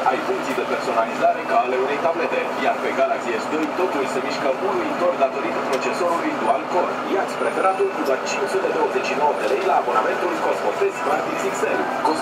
Ai funcții de personalizare ca ale unei tablete, iar pe Galaxy S2 totul se mișcă uluitor datorită procesorului dual-core. Ia-ți preferatul cu doar 529 de lei la abonamentul Cosmote Smart XL.